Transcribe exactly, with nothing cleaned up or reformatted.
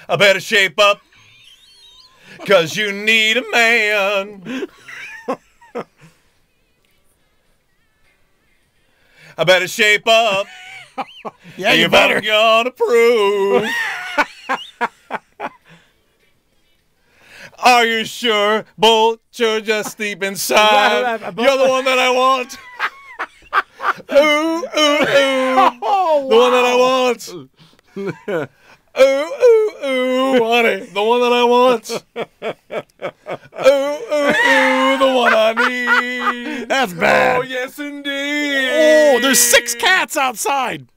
I better shape up, 'cause you need a man. I better shape up. Yeah, you if better. I'm gonna prove. Are you sure, Bolt? You're just deep inside. You're the one that I want. Ooh, ooh, ooh. Oh, the wow. one that I want. Ooh, ooh, ooh, honey. The one that I want. Ooh, ooh, ooh. The one I need. That's bad. Oh, yes, indeed. Oh, there's six cats outside.